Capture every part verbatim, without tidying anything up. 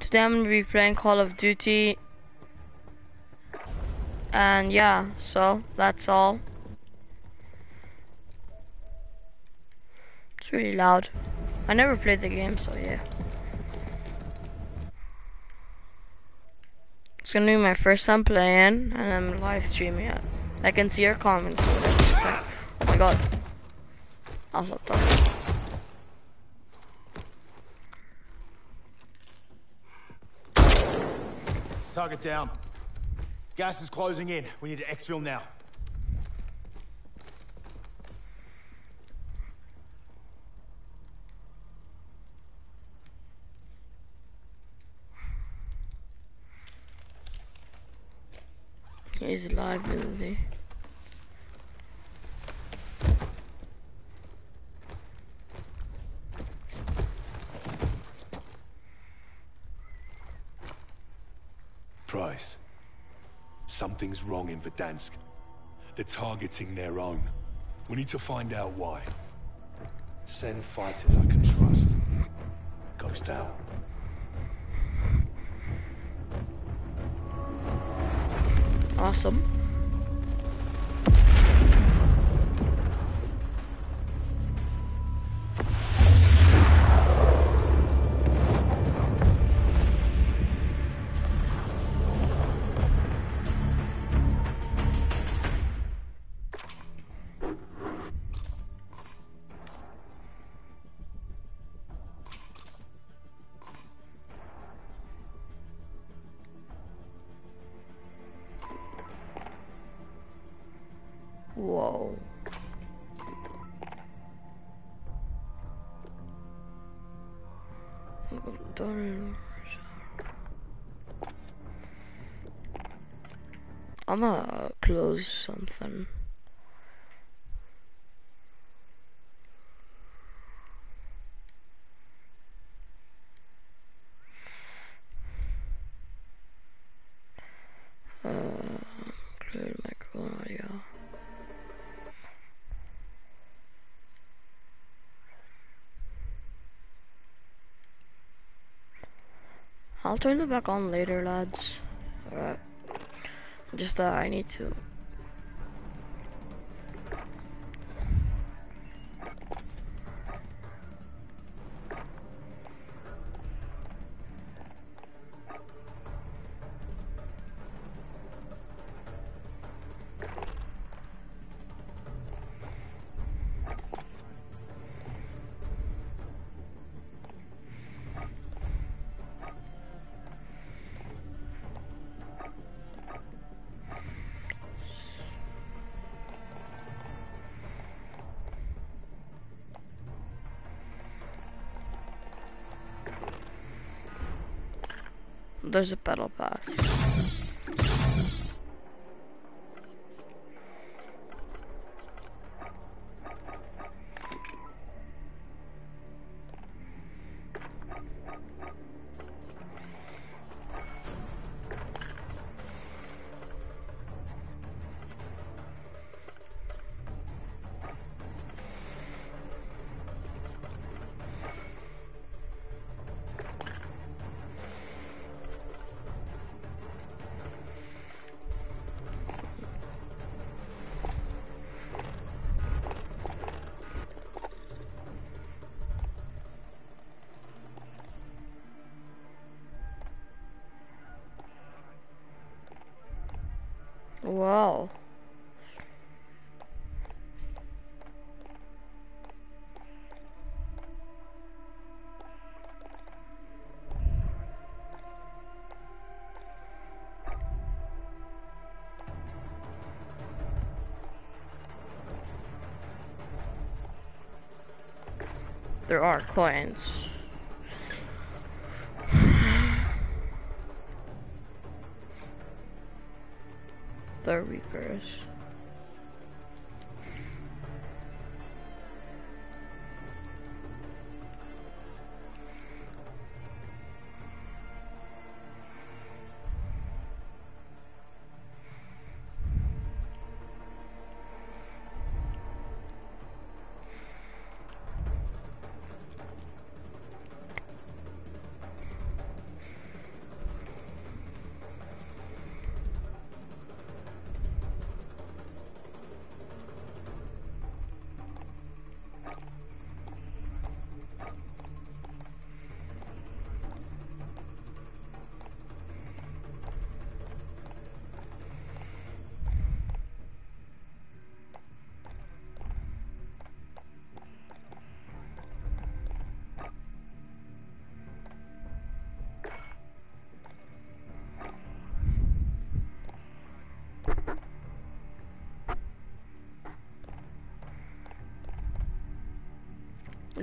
Today I'm gonna be playing Call of Duty, and yeah, so that's all. It's really loud. I never played the game, so yeah. It's gonna be my first time playing, and I'm live streaming it. I can see your comments. Oh my god. I'll stop talking. Target down. Gas is closing in. We need to exfil now. He's live, isn't he? Price. Something's wrong in Verdansk. They're targeting their own. We need to find out why. Send fighters I can trust. Ghost out. Awesome. Whoa. I'm gonna close something. Uh, clear microphone audio. I'll turn it back on later, lads. Alright. Just that I need to. There's a battle pass. Wow. There are coins. The Reapers.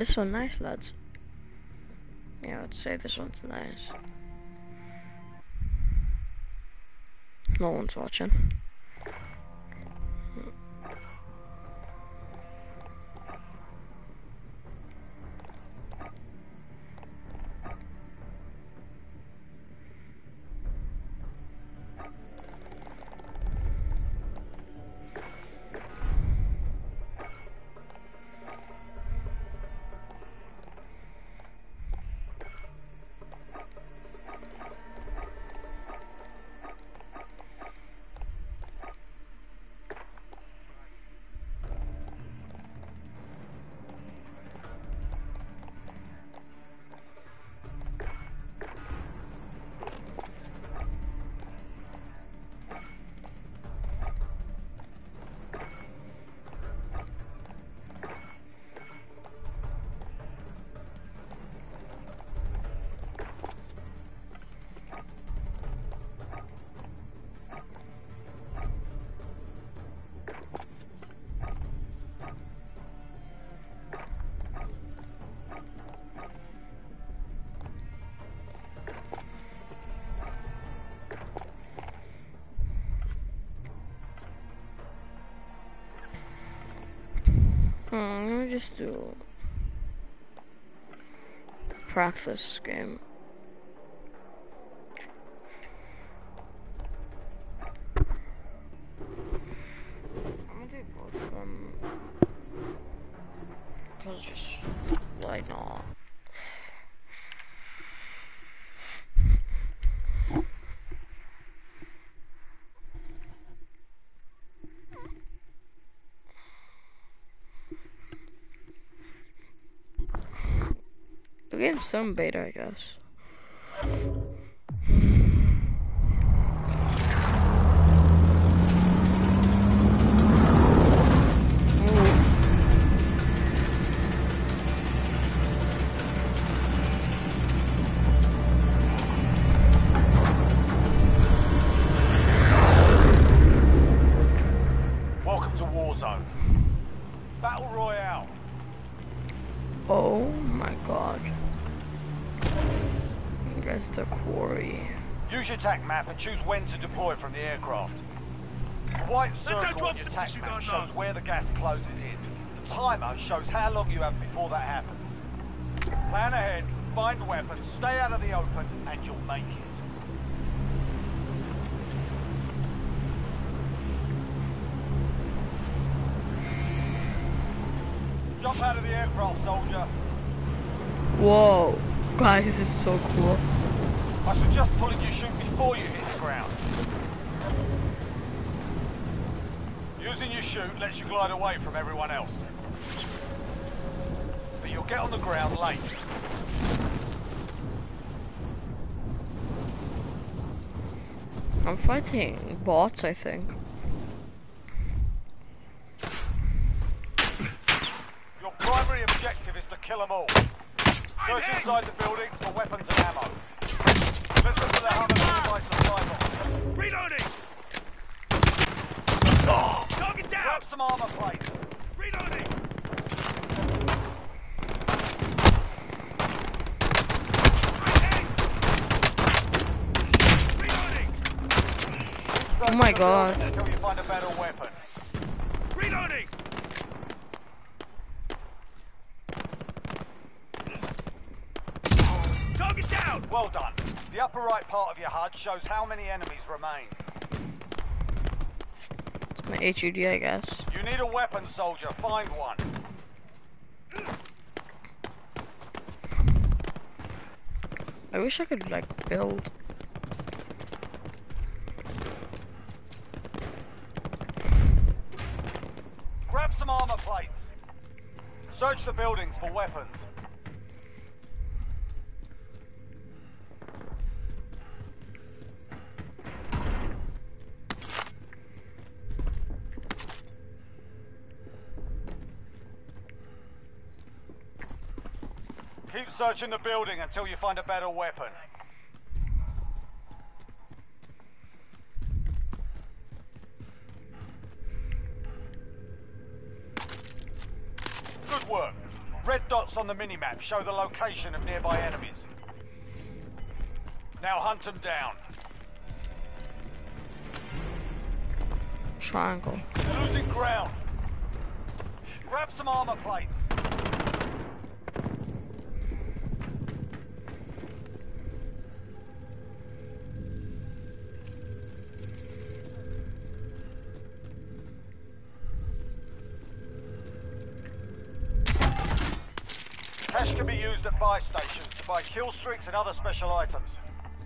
this one nice, lads. Yeah, I'd say this one's nice. No one's watching. Hmm, let me just do practice game. I'm gonna do both of them, cause just why not? We're getting some beta, I guess. Welcome to Warzone. Battle Royale. Oh my god. That's the quarry. Use your tac map and choose when to deploy from the aircraft. The white circle on your tac map shows where the gas closes in. The timer shows how long you have before that happens. Plan ahead, find weapons, stay out of the open, and you'll make it. Jump out of the aircraft, soldier. Whoa. Guys, this is so cool. I suggest pulling your chute before you hit the ground. Using your chute lets you glide away from everyone else. But you'll get on the ground late. I'm fighting bots, I think. Your primary objective is to kill them all. Search inside the buildings for weapons and ammo. Listen to the hum of nearby supply boxes. Reloading! Oh, target down! Grab some armor plates. Reloading! Reloading! Oh my god. Until you find a better weapon. Reloading! Target down! Well done. The upper right part of your H U D shows how many enemies remain. It's my H U D, I guess. You need a weapon, soldier. Find one. I wish I could, like, build. Grab some armor plates. Search the buildings for weapons. Keep searching the building until you find a better weapon. Good work. Red dots on the minimap show the location of nearby enemies. Now hunt them down. Triangle. Losing ground. Grab some armor plates. Cash can be used at buy stations to buy kill streaks and other special items.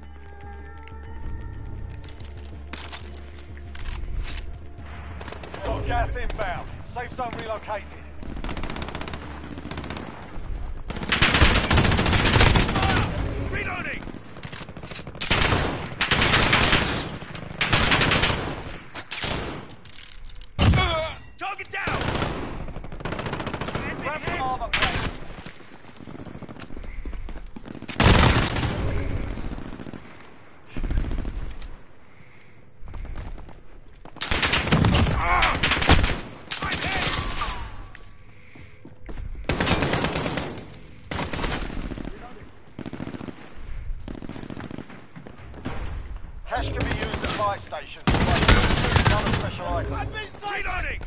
Got gas inbound. Safe zone relocated. Fire! Reloading! Target down! Grab some armor plates. Cash can be used at buy stations to buy kill streaks and other special items. Reloading!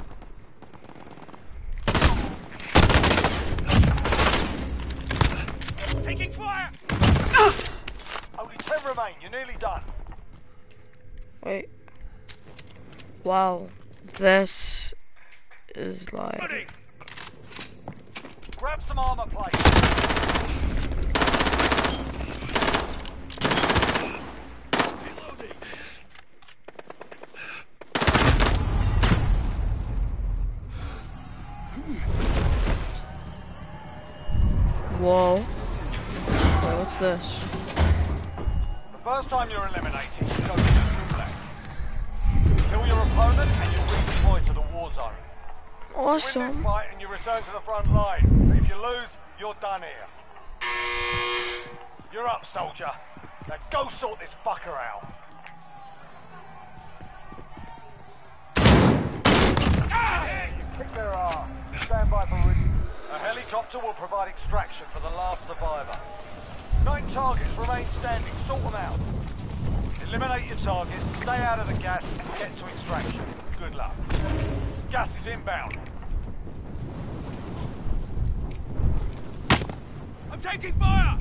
Taking fire! Only ten remain. You're nearly done. Wait. Wow. This is like... Reloading! Grab some armor plates. Reloading! Whoa. Wait, what's this? The first time you're eliminated, you go to the gulag. Kill your opponent and you redeploy to the war zone. Win this Awesome. fight and you return to the front line. But if you lose, you're done here. You're up, soldier. Now go sort this fucker out. Ah! You kick their ass. Stand by for re- A helicopter will provide extraction for the last survivor. Nine targets remain standing. Sort them out. Eliminate your targets, stay out of the gas, and get to extraction. Good luck. Gas is inbound. I'm taking fire!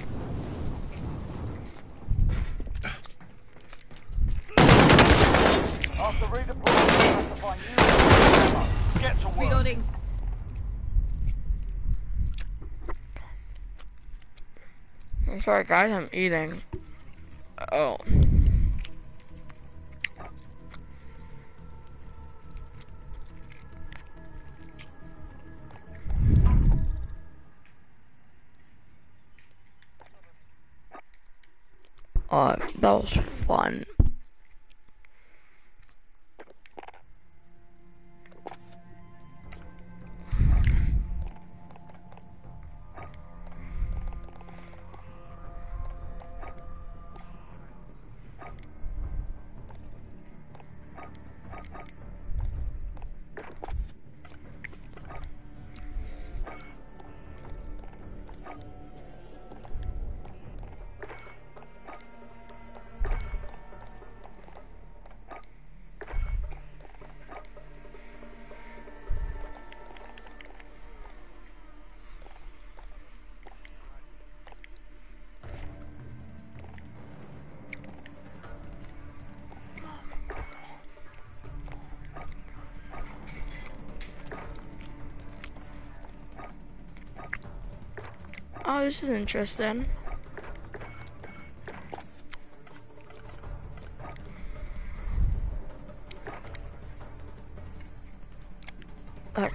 After redeploying, you have to find new ammo. Get to work. Reloading. I'm sorry guys, I'm eating. Oh. Uh, that was fun. Oh, this is interesting. Uh,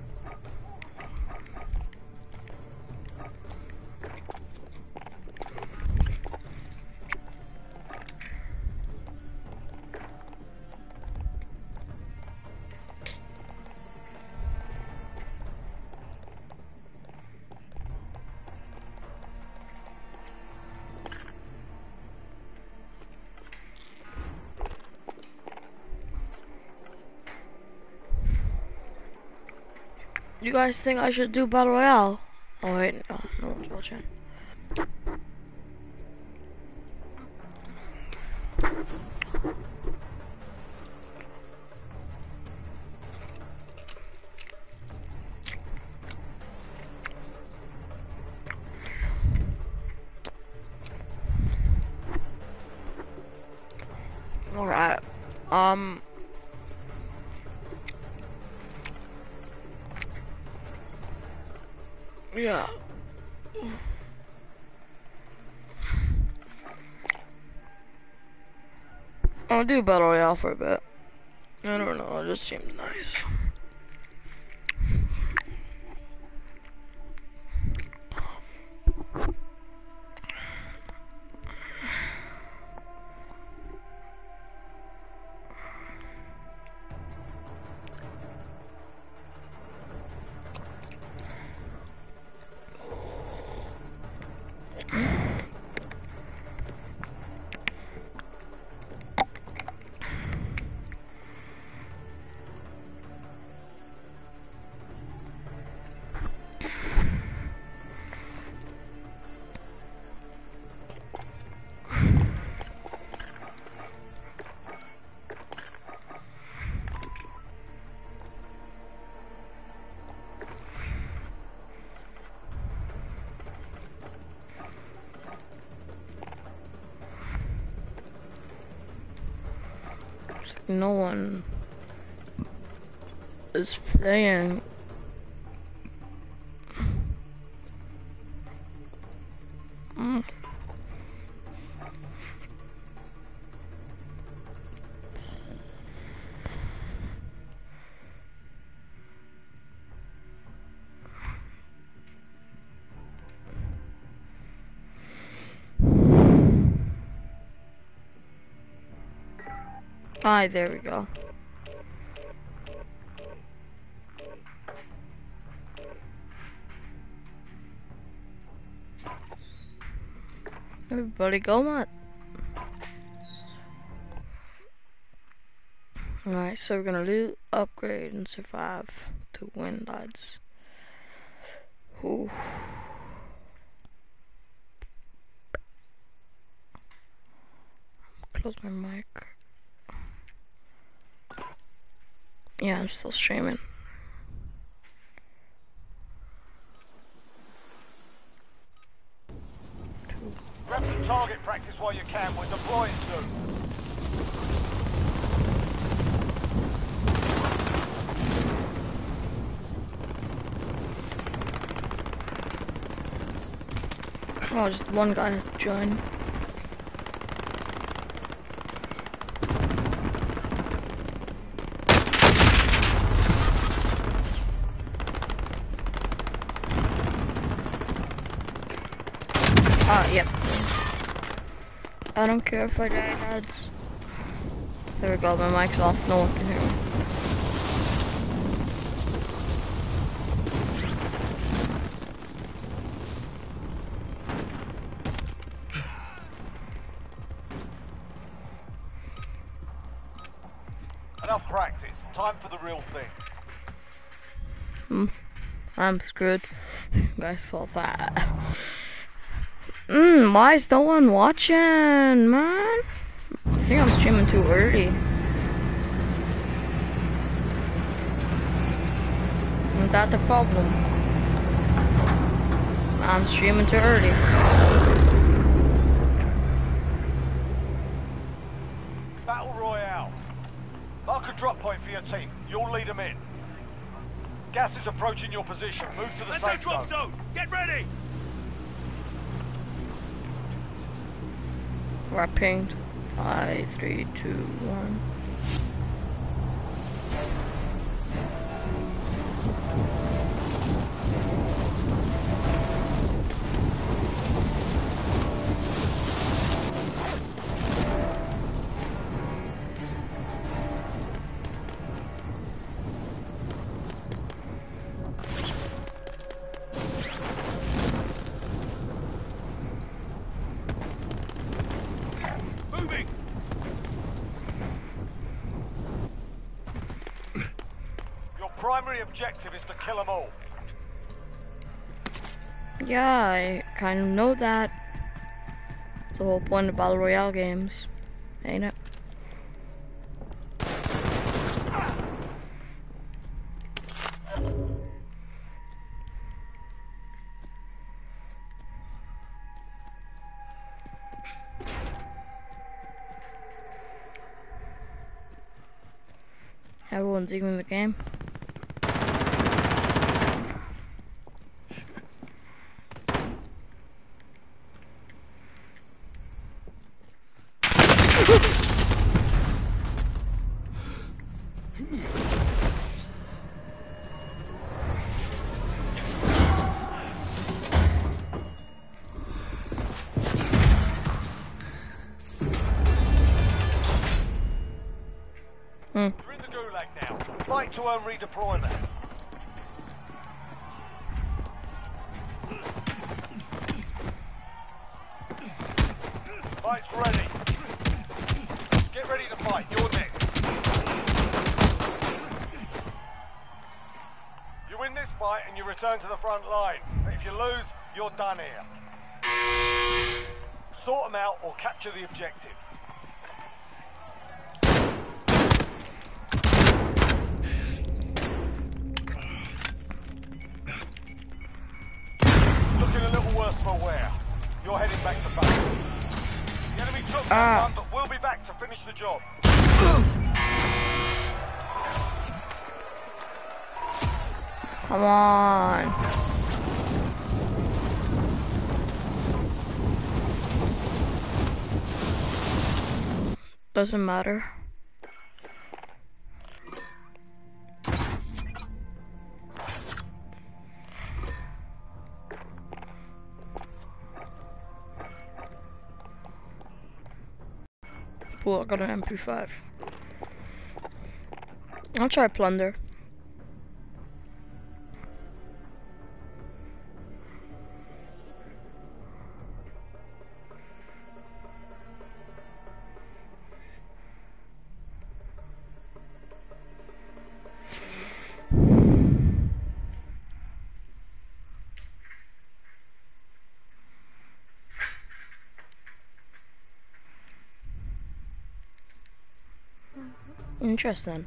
you guys think I should do Battle Royale? Oh wait, no, no one's watching. Alright, um... yeah. I'll do Battle Royale for a bit. I don't know, it just seems nice. No one is playing. Mm. Hi, there we go. Everybody go, Matt. Alright, so we're gonna loot, upgrade, and survive to win, lads. Ooh. Close my mic. Yeah, I'm still streaming. Grab some target practice while you can. We're deploying soon. Oh, just one guy has to join. Ah, yep. I don't care if I die, lads. There we go, my mic's off, no one can hear me. Enough practice. Time for the real thing. Hmm. I'm screwed. Guys saw that. Mmm, why is no one watching, man? I think I'm streaming too early. Isn't that the problem? I'm streaming too early. Battle Royale. Mark a drop point for your team. You'll lead them in. Gas is approaching your position. Move to the Let's safe take drop zone. zone. Get ready. We're pinged. Five, three, two, one. Moving. Your primary objective is to kill them all. Yeah, I kind of know that. It's the whole point of Battle Royale games, ain't it? Everyone's even in the game. Hmm. You're in the gulag now. Fight to earn redeployment. Fight's ready. Get ready to fight. You're next. You win this fight and you return to the front line. But if you lose, you're done here. Sort them out or capture the objective. Looking a little worse for wear. You're heading back to base. The enemy took that Ah. one, but we'll be back to finish the job. Come on. Doesn't matter. Cool, I got an M P five. I'll try plunder. Interesting.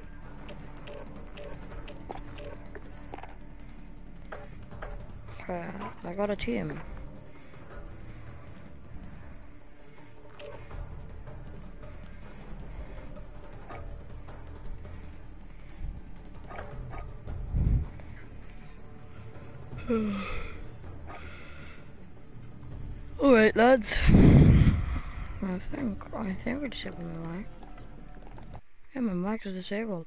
Okay, I got a team. Alright, lads. I think I think we're disabled my mic. Yeah, my mic is disabled.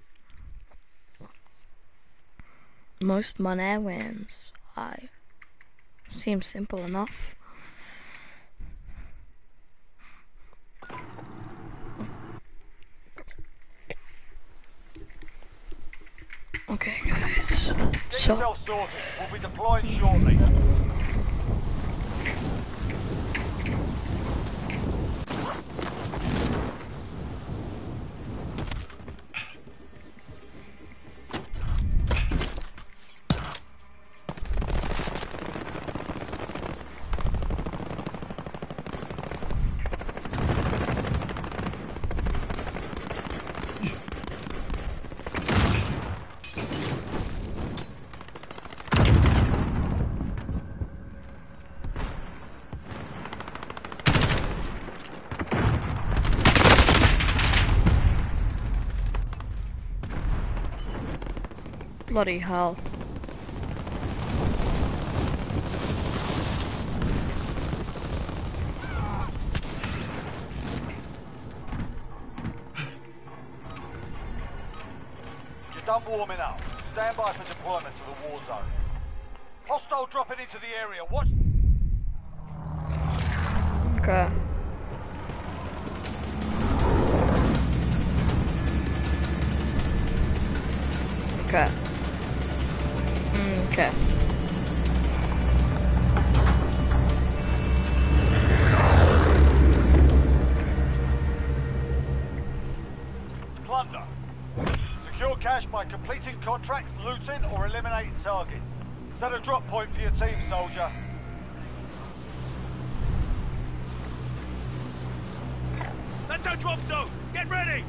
Most money wins. I seems simple enough. Okay, guys. Get So yourself sorted. We'll be deploying shortly. bloody hell. You're done warming up. Stand by for deployment to the war zone. Hostile dropping into the area. Watch. Okay. Okay. Mm, okay. Plunder. Secure cash by completing contracts, looting, or eliminating targets. Set a drop point for your team, soldier. That's our drop zone. Get ready.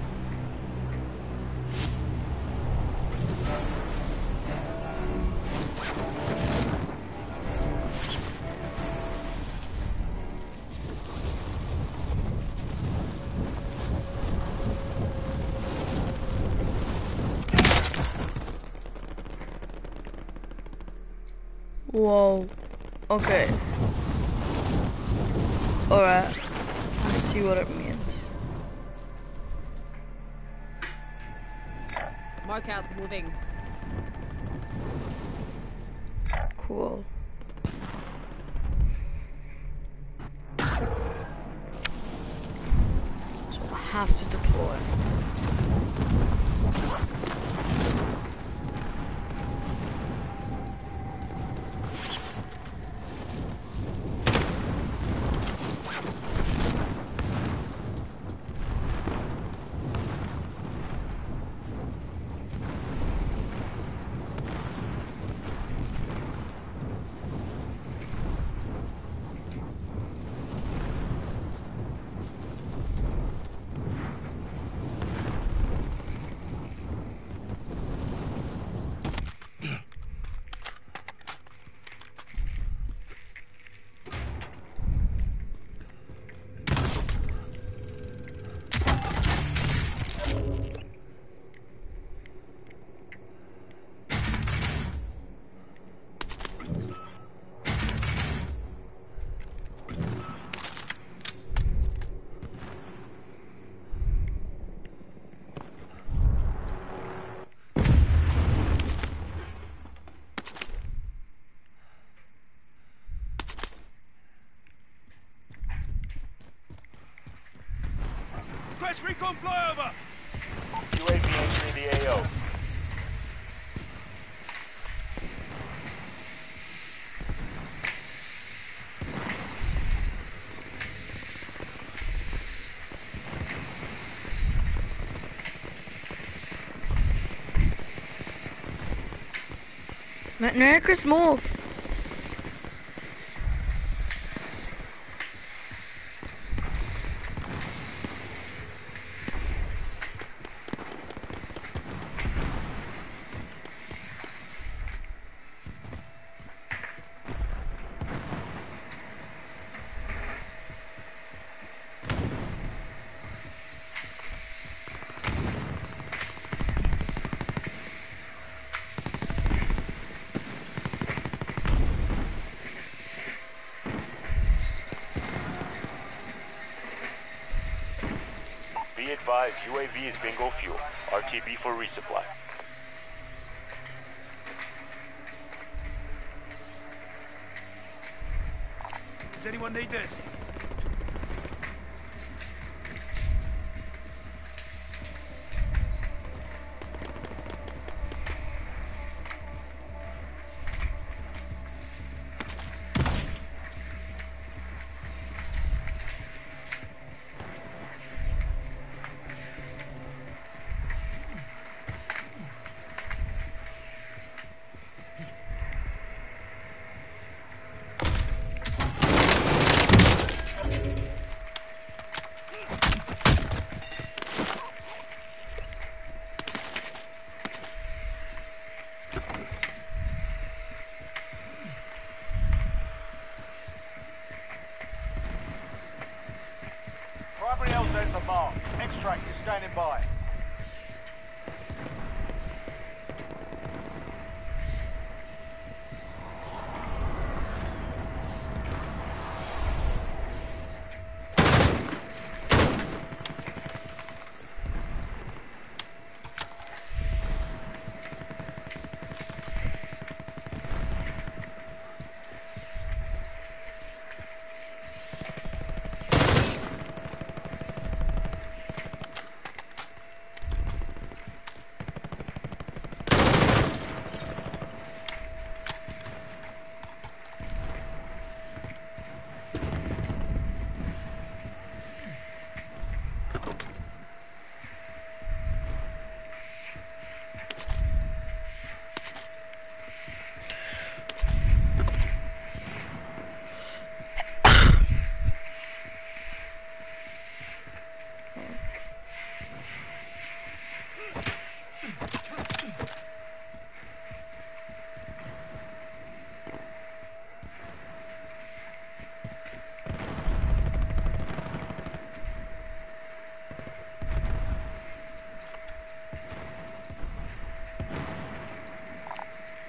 Whoa. Okay. Alright. Let's see what it means. Mark out, moving. Cool. So I have to deploy. Request recon flyover. U A V entering the A O. Merry Christmas, move. Be advised, U A V is bingo fuel. R T B for resupply. Does anyone need this? Primary L Zs are marked. Extract is standing by.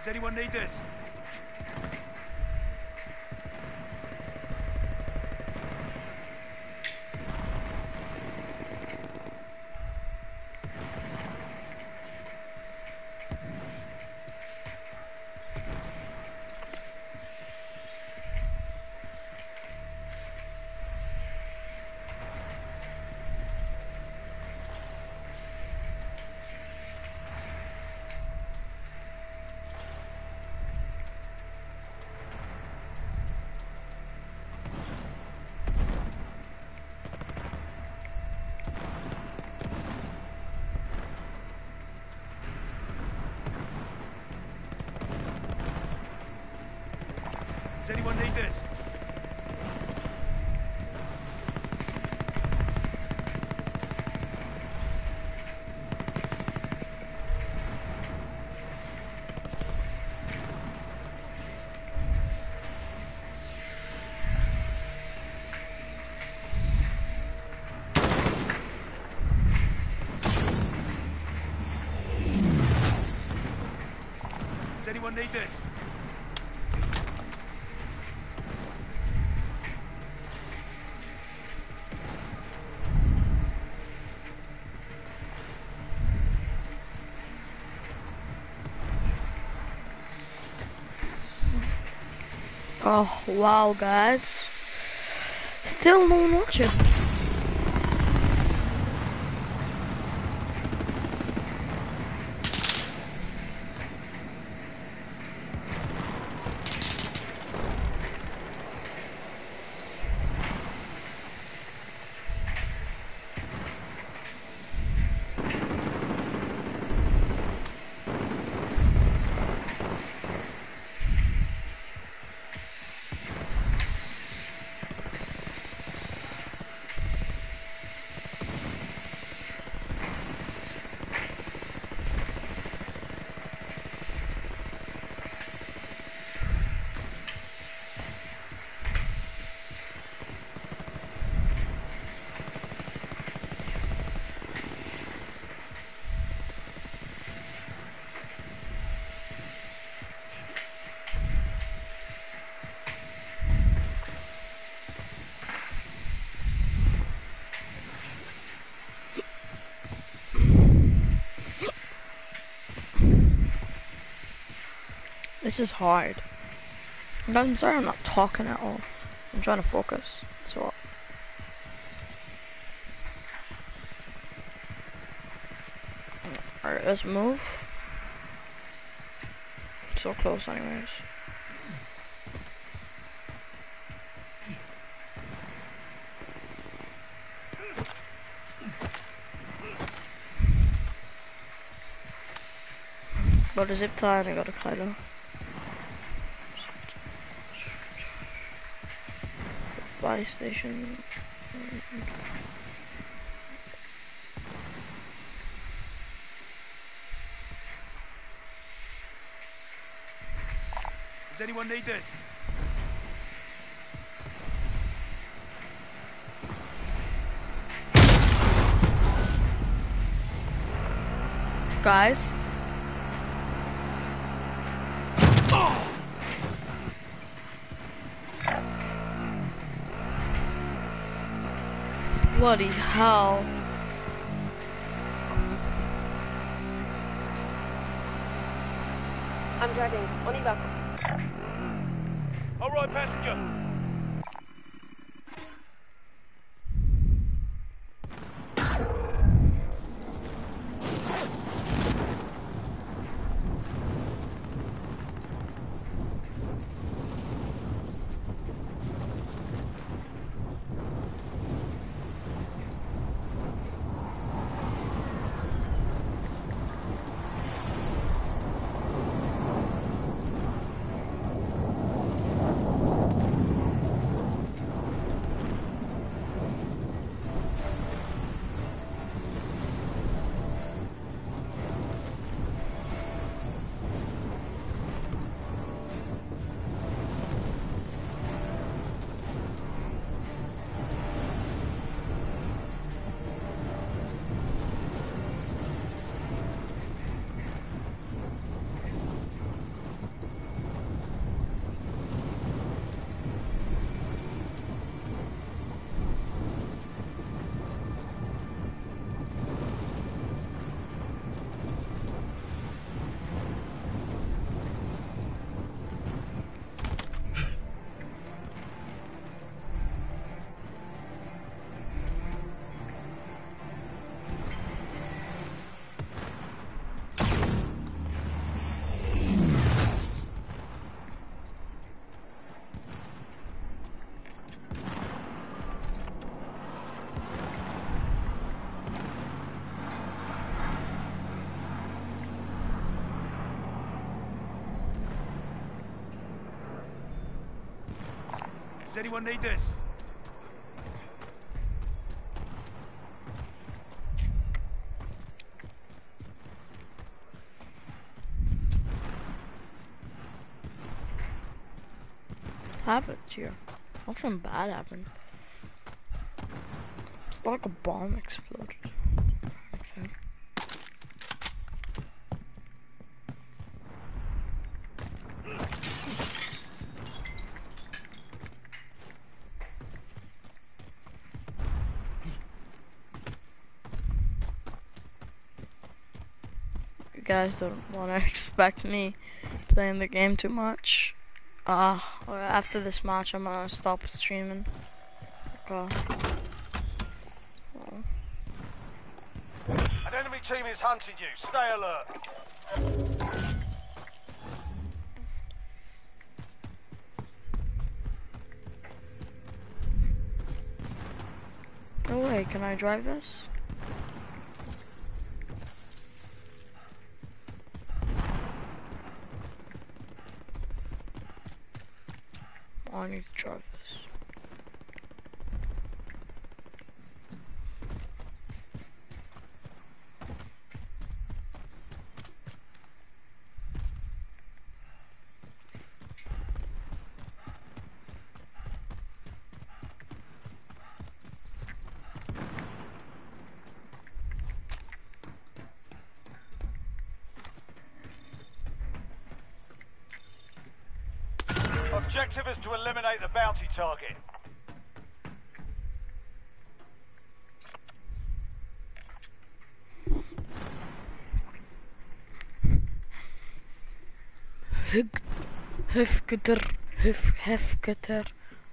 Does anyone need this? Does anyone need this? Does anyone need this? Oh, wow, guys. Still no one watching. This is hard. I'm sorry I'm not talking at all. I'm trying to focus. That's all. Alright, let's move. So close anyways. Got a zip tie and I got a Kylo. Buy station. Does anyone need this? Guys. Bloody hell. I'm driving. On your back. All right, passenger. Does anyone need this? Happened here? Nothing bad happened. It's not like a bomb exploded. Nothing. You guys don't want to expect me playing the game too much. Uh, after this match, I'm gonna stop streaming. Okay. Well. An enemy team is hunting you. Stay alert. No way, can I drive this? I need to drive this. Objective is to eliminate the bounty target. Hefgeter, hef, hefgeter.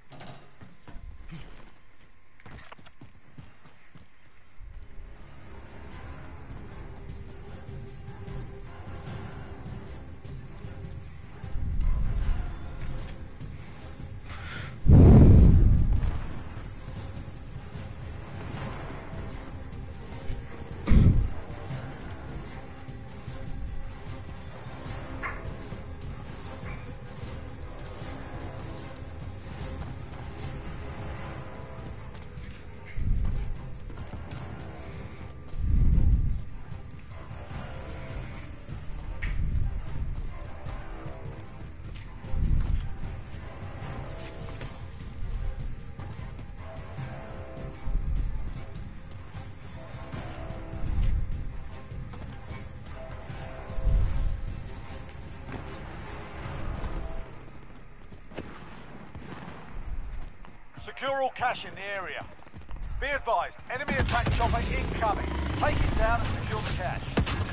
Secure all cash in the area. Be advised, enemy attack chopper incoming. Take it down and secure the cash.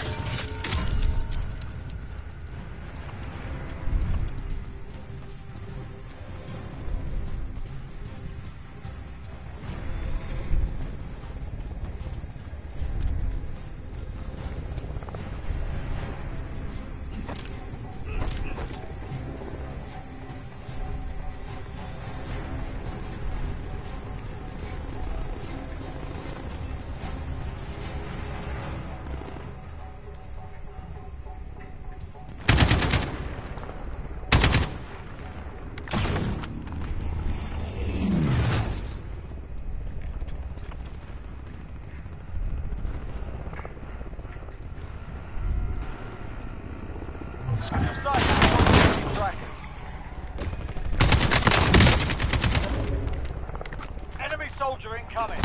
Enemy soldier incoming.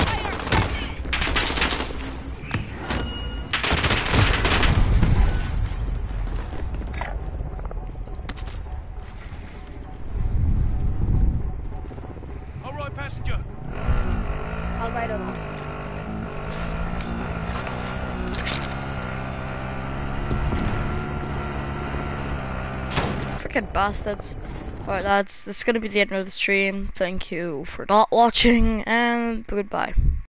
All right, passenger. I'll ride on. Freaking bastards. Alright lads, this is gonna be the end of the stream. Thank you for not watching and goodbye.